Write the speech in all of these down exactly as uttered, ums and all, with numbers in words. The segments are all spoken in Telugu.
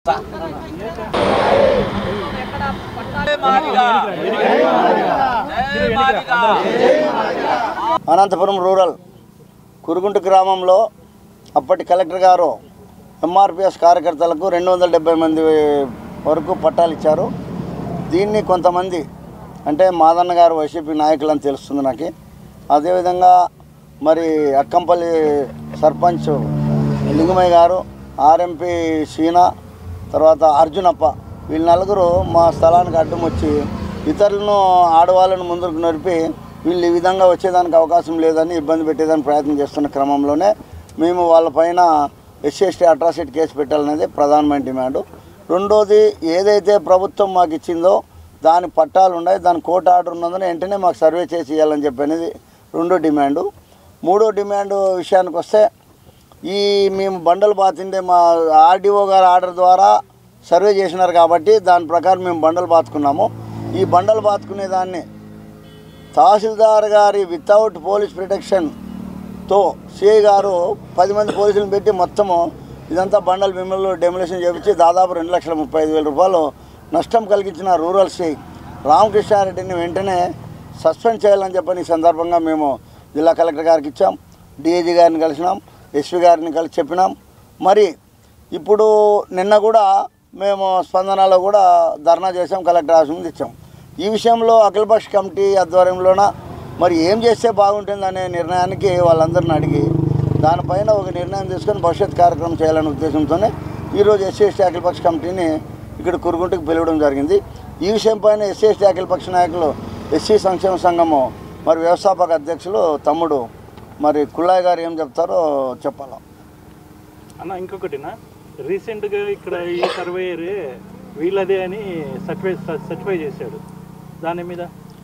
అనంతపురం రూరల్ కురుగుంట గ్రామంలో అప్పటి కలెక్టర్ గారు ఎంఆర్పిఎస్ కార్యకర్తలకు రెండు వందల డెబ్బై మంది వరకు పట్టాలు ఇచ్చారు. దీన్ని కొంతమంది అంటే మాదన్న గారు వైసీపీ నాయకులు అని తెలుస్తుంది నాకు. అదేవిధంగా మరి అక్కంపల్లి సర్పంచ్ లింగమయ్య గారు, ఆర్ఎంపీ సీనా, తర్వాత అర్జునప్ప, వీళ్ళు నలుగురు మా స్థలానికి అడ్డం వచ్చి ఇతరులను ఆడవాళ్ళను ముందుకు నడిపి వీళ్ళు ఈ విధంగా వచ్చేదానికి అవకాశం లేదని ఇబ్బంది పెట్టేదానికి ప్రయత్నం చేస్తున్న క్రమంలోనే మేము వాళ్ళపైన ఎస్సీ ఎస్టీ అట్రాసిటీ కేసు పెట్టాలనేది ప్రధానమైన డిమాండు. రెండోది, ఏదైతే ప్రభుత్వం మాకు ఇచ్చిందో దాని పట్టాలు ఉన్నాయి, దాని కోర్టు ఆర్డర్ ఉన్నదని వెంటనే మాకు సర్వే చేసి ఇవ్వాలని చెప్పనేది రెండో డిమాండు. మూడో డిమాండు విషయానికి వస్తే, ఈ మేము బండలు బాతిండే మా ఆర్డీఓ గారి ఆర్డర్ ద్వారా సర్వే చేసినారు కాబట్టి దాని ప్రకారం మేము బండలు బాతుకున్నాము. ఈ బండలు బాతుకునే దాన్ని తహసీల్దార్ గారి వితౌట్ పోలీస్ ప్రొటెక్షన్తో సిఐ గారు పది మంది పోలీసులను పెట్టి మొత్తము ఇదంతా బండలు మిమ్మల్ని డెమోలేషన్ చేయించి దాదాపు రెండు లక్షల ముప్పై ఐదు వేల రూపాయలు నష్టం కలిగించిన రూరల్ సిఐ రామకృష్ణారెడ్డిని వెంటనే సస్పెండ్ చేయాలని చెప్పని ఈ సందర్భంగా మేము జిల్లా కలెక్టర్ గారికి ఇచ్చాం, డిఐజీ గారిని కలిసినాం, ఎస్పీ గారిని కలిసి చెప్పినాం. మరి ఇప్పుడు నిన్న కూడా మేము స్పందనలో కూడా ధర్నా చేసాం, కలెక్టర్ ఆఫీస్ ముందు ఇచ్చాం. ఈ విషయంలో అఖిలపక్ష కమిటీ ఆధ్వర్యంలోన మరి ఏం చేస్తే బాగుంటుందనే నిర్ణయానికి వాళ్ళందరిని అడిగి దానిపైన ఒక నిర్ణయం తీసుకొని భవిష్యత్ కార్యక్రమం చేయాలనే ఉద్దేశంతోనే ఈరోజు ఎస్సీ ఎస్టీ అఖిలపక్ష కమిటీని ఇక్కడ కురుగుంటకు పిలవడం జరిగింది. ఈ విషయం పైన ఎస్సీ ఎస్టీ అఖిలపక్ష నాయకులు, ఎస్సీ సంక్షేమ సంఘము మరి వ్యవస్థాపక అధ్యక్షులు తమ్ముడు మరి కుళ్ళాయ్ గారు ఏం చెప్తారో చెప్పాలా అన్న. ఇంకొకటినా, రీసెంట్గా ఇక్కడ ఈ సర్వేయర్ వీళ్ళదే అని సర్టిఫై సర్టిఫై చేశాడు, దాని మీద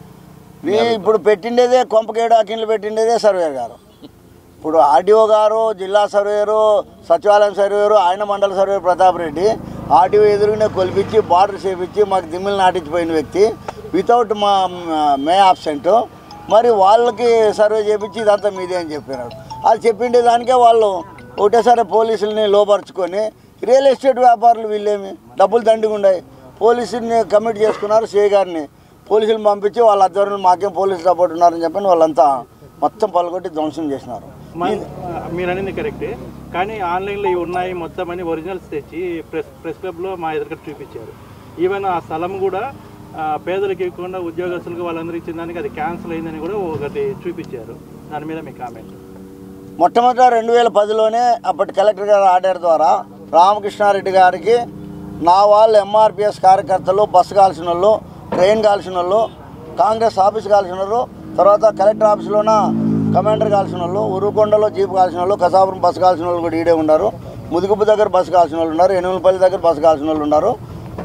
ఇప్పుడు పెట్టిండేదే కొంపకేడు అకిన్లు పెట్టిండేదే సర్వేయర్ గారు. ఇప్పుడు ఆర్డీఓ గారు, జిల్లా సర్వేయరు, సచివాలయం సర్వేయరు, ఆయన మండల సర్వేయర్ ప్రతాప్ రెడ్డి ఆర్డీఓ ఎదురుగానే కొలిపించి బార్డర్ చేపించి మాకు దిమ్మిలు నాటించిపోయిన వ్యక్తి వితౌట్ మా మే ఆబ్సెంట్. మరి వాళ్ళకి సర్వే చేపించి ఇదంతా మీదే అని చెప్పినాడు. అది చెప్పిండే దానికే వాళ్ళు ఒకటేసారి పోలీసుల్ని లోపరుచుకొని, రియల్ ఎస్టేట్ వ్యాపారులు వీళ్ళేమి డబ్బులు దండిగా ఉన్నాయి, పోలీసుల్ని కమిట్ చేసుకున్నారు. సిఐ గారిని పోలీసులను పంపించి వాళ్ళ ఆధ్వర్యంలో మాకేం పోలీసు సపోర్ట్ ఉన్నారని చెప్పి వాళ్ళంతా మొత్తం పలుకొట్టి ధ్వంసం చేసినారు. మీరు అనేది కరెక్టే, కానీ ఆన్లైన్లో ఇవి ఉన్నాయి మొత్తం అని ఒరిజినల్స్ తెచ్చి ప్రెస్ ప్రెస్ క్లబ్లో మా ఎదురుగా చూపించారు. ఈవెన్ ఆ స్థలం కూడా పేదలకు ఇవ్వకుండా ఉద్యోగస్తులకు వాళ్ళందరూ ఇచ్చిన దానికి అది క్యాన్సిల్ అయిందని కూడా ఒకటి చూపించారు. దాని మీద మీ కామెంట్. మొట్టమొదట రెండు వేల పదిలోనే అప్పటి కలెక్టర్ గారి ఆర్డర్ ద్వారా రామకృష్ణారెడ్డి గారికి నా వాళ్ళు ఎంఆర్పిఎస్ కార్యకర్తలు, బస్సు కాల్సిన వాళ్ళు, ట్రైన్ కాల్సిన వాళ్ళు, కాంగ్రెస్ ఆఫీస్ కాల్సిన వాళ్ళు, తర్వాత కలెక్టర్ ఆఫీస్లోన కమాండర్ కాల్సిన వాళ్ళు, ఉరుకొండలో జీప్ కాల్సిన వాళ్ళు, కసాపురం బస్సు కాల్సిన వాళ్ళు కూడా ఈడే ఉన్నారు, ముదుగుపు దగ్గర బస్సు కాల్సిన వాళ్ళు ఉన్నారు, ఎనుమలపల్లి దగ్గర బస్సు కాల్సిన వాళ్ళు ఉన్నారు,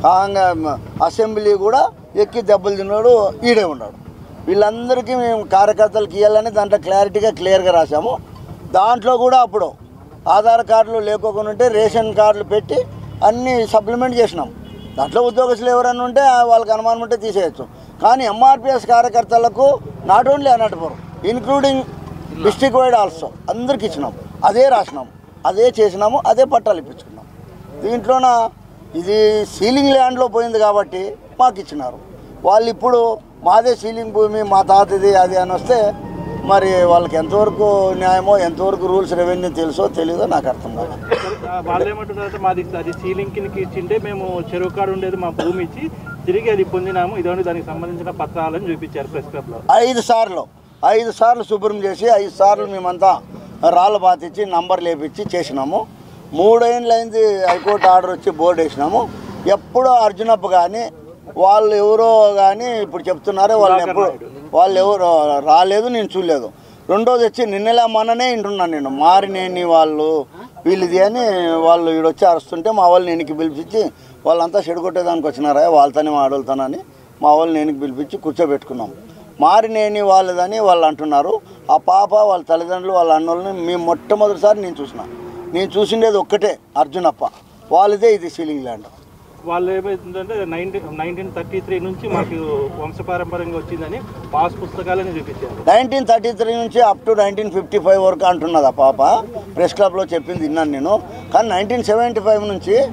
అసెంబ్లీ కూడా ఎక్కి దెబ్బలు తిన్నాడు ఈడే ఉన్నాడు. వీళ్ళందరికీ మేము కార్యకర్తలకు ఇవ్వాలని దాంట్లో క్లారిటీగా క్లియర్గా రాసాము. దాంట్లో కూడా అప్పుడు ఆధార్ కార్డులు లేకోకుండా ఉంటే రేషన్ కార్డులు పెట్టి అన్నీ సప్లిమెంట్ చేసినాం. దాంట్లో ఉద్యోగస్తులు ఎవరైనా ఉంటే వాళ్ళకి అనుమానం ఉంటే తీసేయచ్చు. కానీ ఎంఆర్పిఎస్ కార్యకర్తలకు not only Anantapur, including district wide also అందరికి ఇచ్చినాం. అదే రాసినాం, అదే చేసినాము, అదే పట్టాలు ఇప్పించుకున్నాం. దీంట్లోన ఇది సీలింగ్ ల్యాండ్లో పోయింది కాబట్టి మాకు ఇచ్చినారు. వాళ్ళు ఇప్పుడు మాదే సీలింగ్ భూమి, మా తాతది అది అని వస్తే మరి వాళ్ళకి ఎంతవరకు న్యాయమో, ఎంతవరకు రూల్స్ రెవెన్యూ తెలుసో తెలీదో నాకు అర్థం కాదు. వాళ్ళు ఏమంటున్నారంటే మాది అది సీలింగ్కి ఇచ్చింటే మేము చెరువు కాడు ఉండేది మా భూమి ఇచ్చి తిరిగి అది పొందినాము, ఇదోని దానికి సంబంధించిన పత్రాలను చూపించారు ప్రెస్ క్లబ్లో. ఐదు సార్లు ఐదు సార్లు శుభ్రం చేసి ఐదు సార్లు మేమంతా రాళ్ళు బాతిచ్చి నంబర్ లేపించి చేసినాము. మూడేళ్ళైంది హైకోర్టు ఆర్డర్ వచ్చి బోర్డు వేసినాము. ఎప్పుడో అర్జునప్ప కానీ వాళ్ళు ఎవరో కానీ ఇప్పుడు చెప్తున్నారే వాళ్ళు ఎప్పుడు వాళ్ళు ఎవరు రాలేదు, నేను చూడలేదు. రెండోది వచ్చి నిన్నలే మొన్ననే వింటున్నాను నేను, మారినేని వాళ్ళు వీళ్ళది అని వాళ్ళు ఈడొచ్చి అరుస్తుంటే మా వాళ్ళని వెనక్కి పిలిపించి వాళ్ళంతా చెడగొట్టేదానికి వచ్చినారా వాళ్ళతోనే ఆడవుతానని మా వాళ్ళని వెనక్కి పిలిపించి కూర్చోబెట్టుకున్నాం. మారినేని వాళ్ళదని వాళ్ళు అంటున్నారు. ఆ పాప వాళ్ళ తల్లిదండ్రులు వాళ్ళ అన్నోళ్ళని మేము మొట్టమొదటిసారి నేను చూసిన నేను చూసిండేది ఒక్కటే అర్జునప్ప, వాళ్ళదే ఇది సీలింగ్ ల్యాండ్. వాళ్ళు ఏమైతుందంటే నైన్టీన్ నైన్టీన్ థర్టీ త్రీ నుంచి మాకు వంశపారంపర్యంగా వచ్చిందని పాస్ పుస్తకాలని చూపించారు. నైన్టీన్ థర్టీ త్రీ నుంచి up to nineteen fifty five వరకు అంటున్నది ఆ పాప. ప్రెస్ క్లబ్లో చెప్పింది విన్నాను నేను. కానీ నైన్టీన్ సెవెంటీ ఫైవ్ నుంచి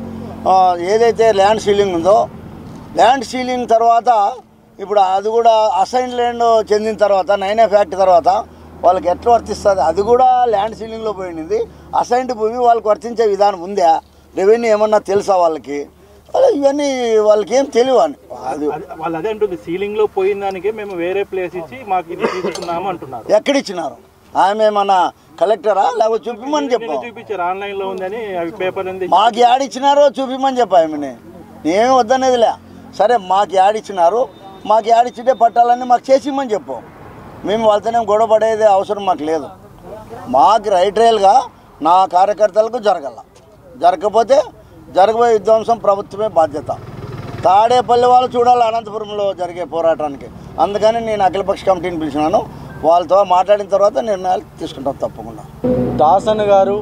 ఏదైతే ల్యాండ్ సీలింగ్ ఉందో ల్యాండ్ సీలింగ్ తర్వాత ఇప్పుడు అది కూడా అసైన్ ల్యాండ్ చెందిన తర్వాత నైన్ ఎఫ్ యాక్ట్ తర్వాత వాళ్ళకి ఎట్లా వర్తిస్తుంది? అది కూడా ల్యాండ్ సీలింగ్లో పోయింది. అసైన్డ్ భూమి వాళ్ళకి వర్తించే విధానం ఉందా? రెవెన్యూ ఏమన్నా తెలుసా వాళ్ళకి? ఇవన్నీ వాళ్ళకి ఏం తెలియవు అని అది వాళ్ళు అదే అంటుంది. సీలింగ్లో పోయిన దానికే మేము వేరే ప్లేస్ ఇచ్చి మాకు ఇది తీసుకున్నాము అంటున్నారు. ఎక్కడిచ్చినారు? ఆమె ఏమన్నా కలెక్టరా లేకపోతే చూపిమని చెప్పాం. చూపించారు ఆన్లైన్లో ఉందని అవి పేపర్. మాకు యాడిచ్చినారో చూపిమని చెప్పామని నేనేం వద్దనేదిలే. సరే మాకు యాడిచ్చినారు, మాకు యాడిచ్చింటే పట్టాలన్నీ మాకు చేసిమని చెప్పాం. మేము వాళ్ళతోనే గొడవ పడేది అవసరం మాకు లేదు. మాకు రైట్ రైల్గా నా కార్యకర్తలకు జరగల, జరగకపోతే జరగబోయే విధ్వంసం ప్రభుత్వమే బాధ్యత. తాడేపల్లి వాళ్ళు చూడాలి అనంతపురంలో జరిగే పోరాటానికి. అందుకని నేను అఖిలపక్ష కమిటీని పిలిచినాను. వాళ్ళతో మాట్లాడిన తర్వాత నిర్ణయాలు తీసుకుంటాం తప్పకుండా. దాసన్ గారు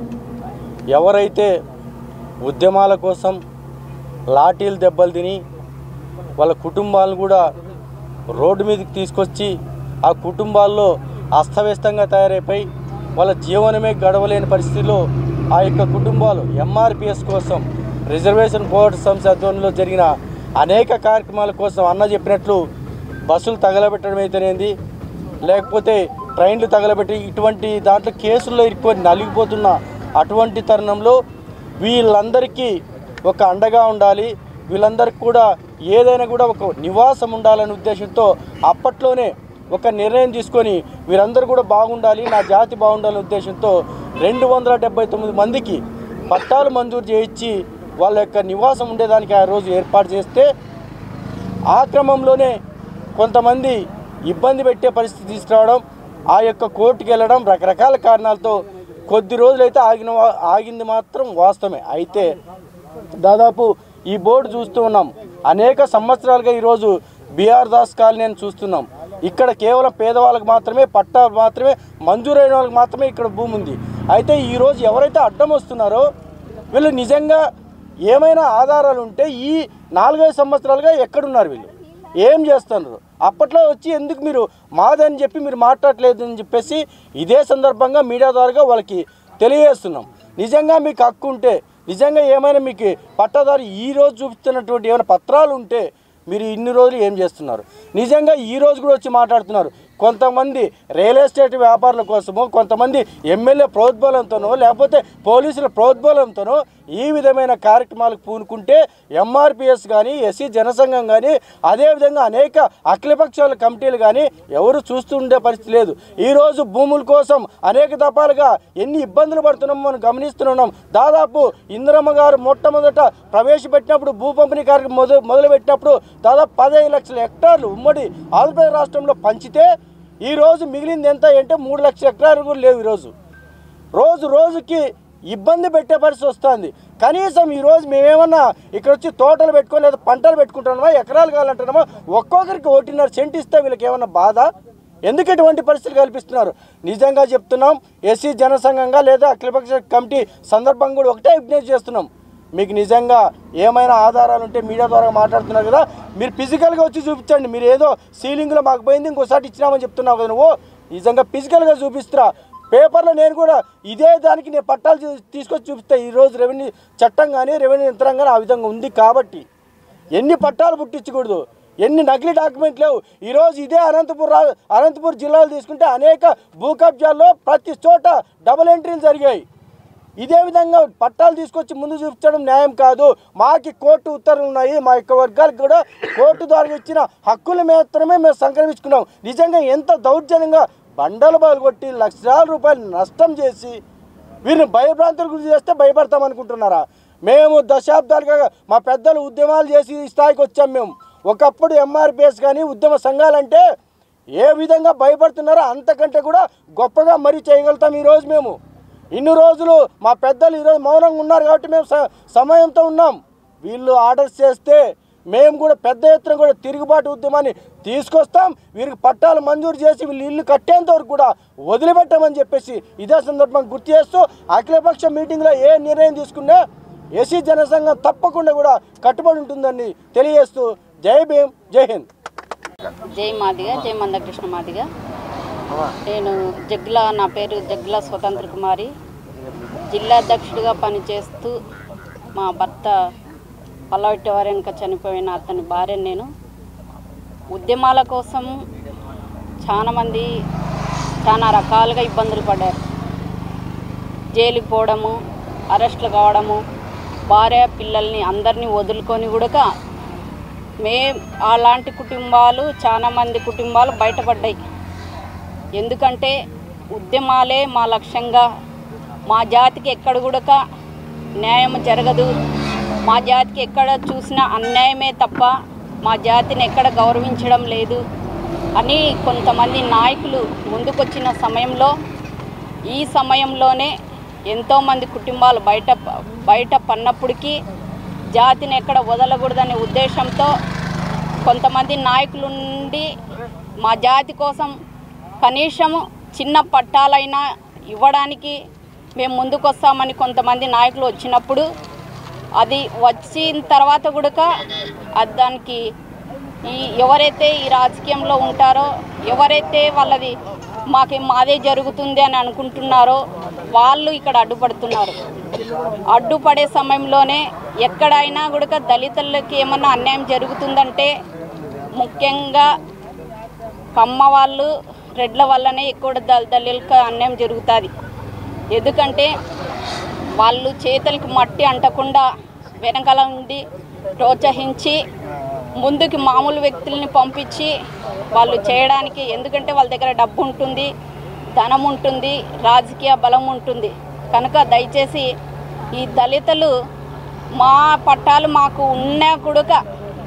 ఎవరైతే ఉద్యమాల కోసం లాఠీలు దెబ్బలు తిని వాళ్ళ కుటుంబాలను కూడా రోడ్డు మీదకి తీసుకొచ్చి ఆ కుటుంబాల్లో అస్తవ్యస్తంగా తయారైపోయి వాళ్ళ జీవనమే గడవలేని పరిస్థితిలో ఆ యొక్క కుటుంబాలు ఎంఆర్పిఎస్ కోసం రిజర్వేషన్ పోరాట సంస్థ ఆధ్వర్యంలో జరిగిన అనేక కార్యక్రమాల కోసం అన్న చెప్పినట్లు బస్సులు తగలబెట్టడం అయితేనేది, లేకపోతే ట్రైన్లు తగలబెట్టి ఇటువంటి దాంట్లో కేసుల్లో ఇరుక్కొని నలిగిపోతున్న అటువంటి తరుణంలో వీళ్ళందరికీ ఒక అండగా ఉండాలి, వీళ్ళందరికీ కూడా ఏదైనా కూడా ఒక నివాసం ఉండాలనే ఉద్దేశంతో అప్పట్లోనే ఒక నిర్ణయం తీసుకొని వీరందరూ కూడా బాగుండాలి, నా జాతి బాగుండాలనే ఉద్దేశంతో రెండు వందల డెబ్బై తొమ్మిది మందికి పట్టాలు మంజూరు చేయించి వాళ్ళ యొక్క నివాసం ఉండేదానికి ఆ రోజు ఏర్పాటు చేస్తే ఆ క్రమంలోనే కొంతమంది ఇబ్బంది పెట్టే పరిస్థితి తీసుకురావడం, ఆ యొక్క కోర్టుకు వెళ్ళడం, రకరకాల కారణాలతో కొద్ది రోజులైతే ఆగిన ఆగింది మాత్రం వాస్తవమే. అయితే దాదాపు ఈ బోర్డు చూస్తూ ఉన్నాం, అనేక సంవత్సరాలుగా ఈరోజు బిఆర్ దాస్ కాలనీ అని చూస్తున్నాం. ఇక్కడ కేవలం పేదవాళ్ళకి మాత్రమే పట్టా మాత్రమే మంజూరైన వాళ్ళకి మాత్రమే ఇక్కడ భూమి ఉంది. అయితే ఈరోజు ఎవరైతే అడ్డం వస్తున్నారో వీళ్ళు నిజంగా ఏమైనా ఆధారాలు ఉంటే ఈ నాలుగైదు సంవత్సరాలుగా ఎక్కడున్నారు, వీళ్ళు ఏం చేస్తున్నారు, అప్పట్లో వచ్చి ఎందుకు మీరు మాదని చెప్పి మీరు మాట్లాడలేదు అని చెప్పేసి ఇదే సందర్భంగా మీడియా ద్వారా వాళ్ళకి తెలియజేస్తున్నాం. నిజంగా మీకు హక్కు ఉంటే, నిజంగా ఏమైనా మీకు పట్టాదారు ఈరోజు చూపిస్తున్నటువంటి ఏమైనా పత్రాలు ఉంటే మీరు ఇన్ని రోజులు ఏం చేస్తున్నారు? నిజంగా ఈరోజు కూడా వచ్చి మాట్లాడుతున్నారు. కొంతమంది రియల్ ఎస్టేట్ వ్యాపారుల కోసమో, కొంతమంది ఎమ్మెల్యే ప్రోద్బలంతోనో, లేకపోతే పోలీసుల ప్రోద్బలంతోనో ఈ విధమైన కార్యక్రమాలకు పూనుకుంటే ఎంఆర్పిఎస్ కానీ, ఎస్సీ జనసంఘం కానీ, అదేవిధంగా అనేక అఖిలపక్షాల కమిటీలు కానీ ఎవరు చూస్తుండే పరిస్థితి లేదు. ఈరోజు భూముల కోసం అనేక దఫాలుగా ఎన్ని ఇబ్బందులు పడుతున్నామో మనం గమనిస్తున్నాం. దాదాపు ఇందిరమ్మ గారు మొట్టమొదట ప్రవేశపెట్టినప్పుడు భూ పంపిణీ కార్యక్రమం మొదలు మొదలుపెట్టినప్పుడు దాదాపు పదిహేను లక్షల హెక్టార్లు ఉమ్మడి ఆంధ్రప్రదేశ్ రాష్ట్రంలో పంచితే ఈరోజు మిగిలింది ఎంత అంటే మూడు లక్షల హెక్టార్లు కూడా లేవు. ఈరోజు రోజు రోజుకి ఇబ్బంది పెట్టే పరిస్థితి వస్తుంది. కనీసం ఈరోజు మేమేమన్నా ఇక్కడ వచ్చి తోటలు పెట్టుకొని లేదా పంటలు పెట్టుకుంటున్నామా, ఎకరాలు కావాలంటున్నామా, ఒక్కొక్కరికి ఒకటిన్నర సెంట్ ఇస్తే వీళ్ళకి ఏమన్నా బాధ? ఎందుకు ఇటువంటి పరిస్థితులు కల్పిస్తున్నారు? నిజంగా చెప్తున్నాం, ఎస్సీ జనసంఘంగా లేదా అఖిలపక్ష కమిటీ సందర్భంగా కూడా ఒకటే విజ్ఞప్తి చేస్తున్నాం, మీకు నిజంగా ఏమైనా ఆధారాలు ఉంటే మీడియా ద్వారా మాట్లాడుతున్నారు కదా, మీరు ఫిజికల్గా వచ్చి చూపించండి. మీరు ఏదో సీలింగ్లో మాకు పోయింది ఇంకోసారి ఇచ్చినామని చెప్తున్నావు కదా, నువ్వు నిజంగా ఫిజికల్గా చూపిస్తురా. పేపర్లో నేను కూడా ఇదే దానికి నేను పట్టాలు తీసుకొచ్చి చూపిస్తా. ఈరోజు రెవెన్యూ చట్టం కానీ రెవెన్యూ యంత్రం కానీ ఆ విధంగా ఉంది కాబట్టి ఎన్ని పట్టాలు పుట్టించకూడదు, ఎన్ని నకిలీ డాక్యుమెంట్ లేవు. ఈరోజు ఇదే అనంతపూర్ రా అనంతపూర్ జిల్లాలు తీసుకుంటే అనేక భూ కబ్జాల్లో ప్రతి చోట డబుల్ ఎంట్రీలు జరిగాయి. ఇదే విధంగా పట్టాలు తీసుకొచ్చి ముందు చూపించడం న్యాయం కాదు. మాకి కోర్టు ఉత్తర్వులు ఉన్నాయి, మా యొక్క వర్గాలకు కూడా కోర్టు ద్వారా ఇచ్చిన హక్కులు మాత్రమే మేము సంక్రమించుకున్నాం. నిజంగా ఎంత దౌర్జన్యంగా బండలు బయలుకొట్టి లక్షల రూపాయలు నష్టం చేసి వీరిని భయభ్రాంతులు గురి చేస్తే భయపడతామనుకుంటున్నారా? మేము దశాబ్దాలుగా మా పెద్దలు ఉద్యమాలు చేసి ఈ స్థాయికి వచ్చాం. మేము ఒకప్పుడు ఎంఆర్పిఎస్ కానీ ఉద్యమ సంఘాలంటే ఏ విధంగా భయపడుతున్నారో అంతకంటే కూడా గొప్పగా మరీ చేయగలుగుతాం. ఈరోజు మేము ఇన్ని రోజులు మా పెద్దలు ఈరోజు మౌనంగా ఉన్నారు కాబట్టి మేము సమయంతో ఉన్నాం. వీళ్ళు ఆర్డర్స్ చేస్తే మేము కూడా పెద్ద ఎత్తున కూడా తిరుగుబాటు ఉద్యమాన్ని తీసుకొస్తాం. వీరికి పట్టాలు మంజూరు చేసి వీళ్ళు ఇల్లు కట్టేంత వరకు కూడా వదిలిపెట్టామని చెప్పేసి ఇదే సందర్భంగా గుర్తు చేస్తూ అఖిలపక్ష మీటింగ్లో ఏ నిర్ణయం తీసుకున్నా ఎస్సీ జనసంఘం తప్పకుండా కూడా కట్టుబడి ఉంటుందని తెలియజేస్తూ జై భీమ్, జై హింద్. జై మాదిగ, జై మందకృష్ణ మాదిగ. నేను జగ్గుల, నా పేరు జగ్గుల స్వతంత్ర కుమారి. జిల్లా అధ్యక్షుడిగా పనిచేస్తూ మా భర్త పల్లవెట్టి వెనుక చనిపోయిన అతని భార్య. నేను ఉద్యమాల కోసం చాలామంది చాలా రకాలుగా ఇబ్బందులు పడ్డారు. జైలుకి పోవడము, అరెస్టులు కావడము, భార్య పిల్లల్ని అందరినీ వదులుకొని కూడా మే అలాంటి కుటుంబాలు చాలామంది కుటుంబాలు బయటపడ్డాయి. ఎందుకంటే ఉద్యమాలే మా లక్ష్యంగా, మా జాతికి ఎక్కడ కూడా న్యాయం జరగదు, మా జాతికి ఎక్కడ చూసినా అన్యాయమే తప్ప మా జాతిని ఎక్కడ గౌరవించడం లేదు అని కొంతమంది నాయకులు ముందుకొచ్చిన సమయంలో, ఈ సమయంలోనే ఎంతోమంది కుటుంబాలు బయట బయట పన్నప్పటికీ జాతిని ఎక్కడ వదలకూడదనే ఉద్దేశంతో కొంతమంది నాయకులు నుండి మా జాతి కోసం కనీసము చిన్న పట్టాలైనా ఇవ్వడానికి మేము ముందుకొస్తామని కొంతమంది నాయకులు వచ్చినప్పుడు, అది వచ్చిన తర్వాత కూడా దానికి ఈ ఎవరైతే ఈ రాజకీయంలో ఉంటారో, ఎవరైతే వాళ్ళది మాకు మాదే జరుగుతుంది అని అనుకుంటున్నారో వాళ్ళు ఇక్కడ అడ్డుపడుతున్నారు. అడ్డుపడే సమయంలోనే ఎక్కడైనా కూడా దళితులకి ఏమన్నా అన్యాయం జరుగుతుందంటే ముఖ్యంగా కమ్మ వాళ్ళు, రెడ్ల వల్లనే ఎక్కువ దళితులకు అన్యాయం జరుగుతుంది. ఎందుకంటే వాళ్ళు చేతులకి మట్టి అంటకుండా వెనకాల నుండి ప్రోత్సహించి ముందుకి మామూలు వ్యక్తుల్ని పంపించి వాళ్ళు చేయడానికి, ఎందుకంటే వాళ్ళ దగ్గర డబ్బు ఉంటుంది, ధనం ఉంటుంది, రాజకీయ బలం ఉంటుంది. కనుక దయచేసి ఈ దళితులు మా పట్టాలు మాకు ఉన్నా కూడా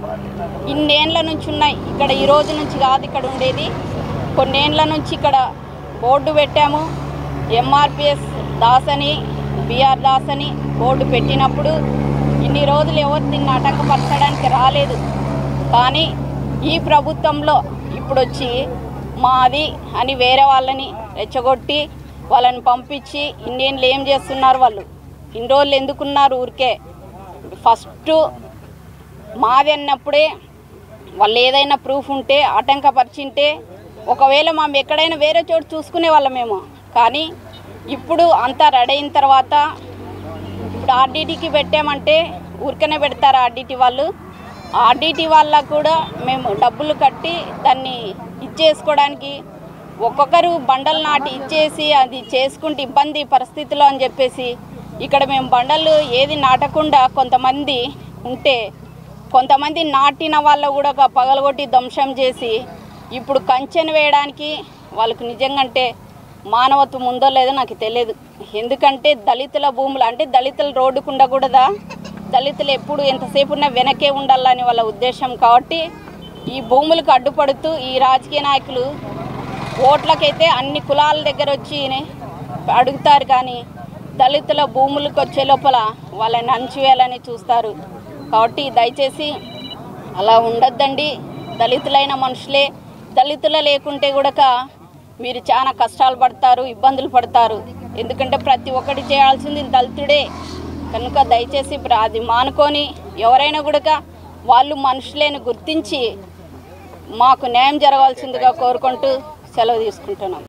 ఇన్నేళ్ల నుంచి ఉన్నాయి. ఇక్కడ ఈ రోజు నుంచి కాదు ఇక్కడ ఉండేది, కొన్నేళ్ల నుంచి ఇక్కడ బోర్డు పెట్టాము. ఎంఆర్పిఎస్ దాస్ అని, బిఆర్ దాస్ అని బోర్డు పెట్టినప్పుడు ఇన్ని రోజులు ఎవరు దీన్ని ఆటంకపరచడానికి రాలేదు. కానీ ఈ ప్రభుత్వంలో ఇప్పుడు వచ్చి మాది అని వేరే వాళ్ళని రెచ్చగొట్టి వాళ్ళని పంపించి ఇన్నేళ్ళు ఏం చేస్తున్నారు వాళ్ళు? ఇన్ని రోజులు ఎందుకున్నారు ఊరికే? ఫస్ట్ మాది అన్నప్పుడే వాళ్ళు ఏదైనా ప్రూఫ్ ఉంటే ఆటంకపరిచింటే ఒకవేళ మేము ఎక్కడైనా వేరే చోటు చూసుకునే వాళ్ళమేమో. కానీ ఇప్పుడు అంతా రెడీ అయిన తర్వాత ఇప్పుడు ఆర్డీటీకి పెట్టామంటే ఊరికనే పెడతారు ఆర్డీటీ వాళ్ళు. ఆర్డీటీ వాళ్ళకు కూడా మేము డబ్బులు కట్టి దాన్ని ఇచ్చేసుకోవడానికి ఒక్కొక్కరు బండలు నాటి ఇచ్చేసి అది చేసుకుంటే ఇబ్బంది పరిస్థితిలో అని చెప్పేసి ఇక్కడ మేము బండలు ఏది నాటకుండా కొంతమంది ఉంటే, కొంతమంది నాటిన వాళ్ళు కూడా పగలగొట్టి ధ్వంసం చేసి ఇప్పుడు కంచెను వేయడానికి వాళ్ళకు నిజంగా మానవత్వం ఉందో లేదో నాకు తెలియదు. ఎందుకంటే దళితుల భూములు అంటే దళితులు రోడ్డుకు ఉండకూడదా? దళితులు ఎప్పుడు ఎంతసేపు ఉన్నా వెనకే ఉండాలని వాళ్ళ ఉద్దేశం. కాబట్టి ఈ భూములకు అడ్డుపడుతూ ఈ రాజకీయ నాయకులు ఓట్లకైతే అన్ని కులాల దగ్గర వచ్చి అడుగుతారు, కానీ దళితుల భూములకు వచ్చే లోపల వాళ్ళని అణచివేయాలని చూస్తారు. కాబట్టి దయచేసి అలా ఉండొద్దండి. దళితులైన మనుషులే, దళితుల లేకుంటే కూడా మీరు చాలా కష్టాలు పడతారు, ఇబ్బందులు పడతారు. ఎందుకంటే ప్రతి ఒక్కటి చేయాల్సింది దళితుడే. కనుక దయచేసి అది మానుకొని ఎవరైనా కూడా వాళ్ళు మనుషులేని గుర్తించి మాకు న్యాయం జరగాల్సిందిగా కోరుకుంటూ సెలవు తీసుకుంటున్నాం.